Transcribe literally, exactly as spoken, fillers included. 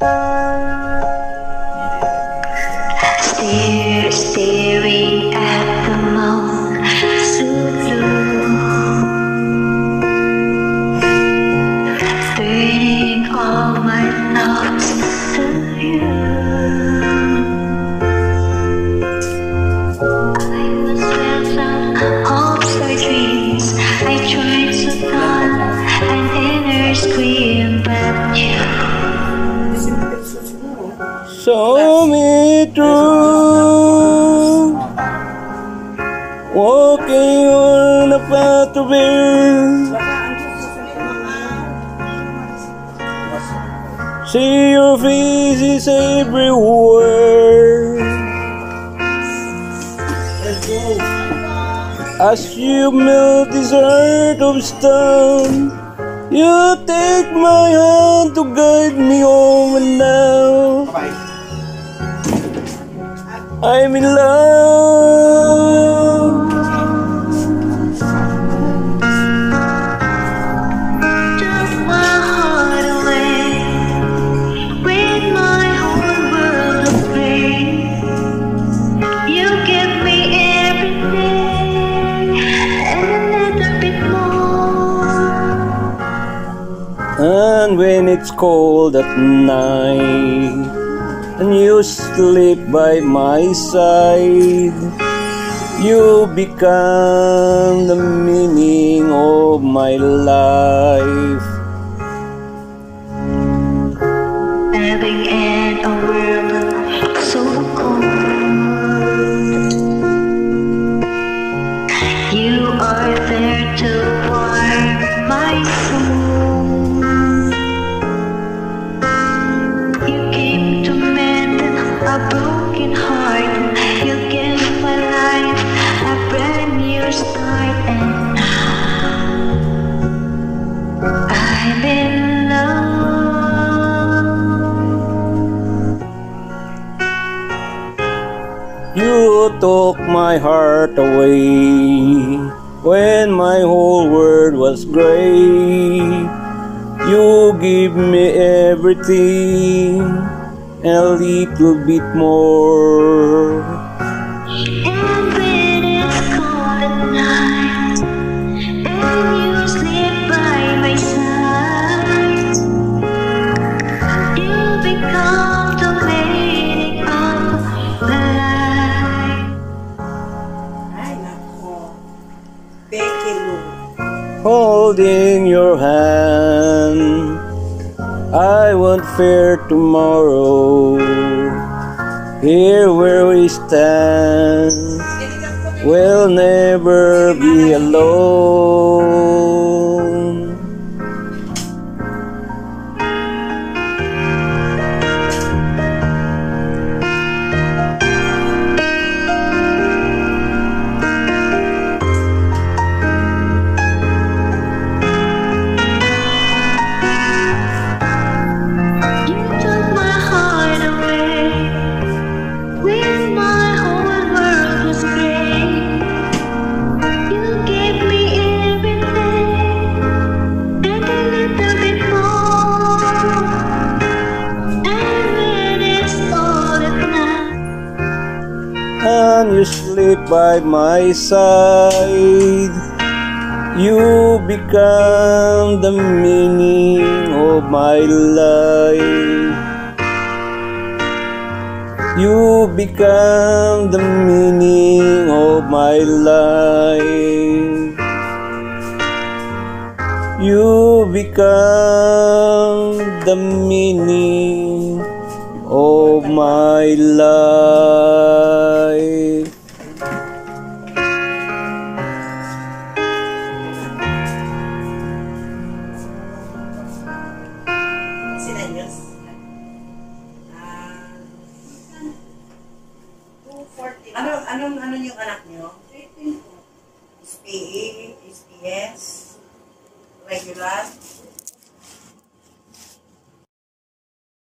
Stare, staring at the moon, so blue, burning all my thoughts to you. I was without hopes or dreams. I tried to calm an inner scream, but you saw me through, walking on a path of air. See your faces everywhere. As you melt this heart of stone, you take my hand to guide me home, and now I'm in love. took my heart away, with my whole world of gray. You give me everything and a little bit more. And when it's cold at night and you sleep by my side, you become the meaning of my life. Living in a world so cold, you are there to warm my soul. You came to mend a broken heart. You give my life a brand new start, and now I'm in love. You took my heart away when my whole world was gray. You give me everything and a little bit more. And when it's cold at night and you sleep by my side, you become the meaning of my life. Ay, nako. Becky Lou. Holding your hand, I won't fear tomorrow. Here where we stand, we'll never be alone. You took my heart away when my whole world was gray. You gave me everything and a little bit more. And when it's cold at night, And you sleep by my side, you become the meaning of my life. You become the meaning of my life. You become the meaning of my life. Sila Diyos. Ah, two forty. Ano, anong, ano yung anak niyo? S P E, S P S, regular.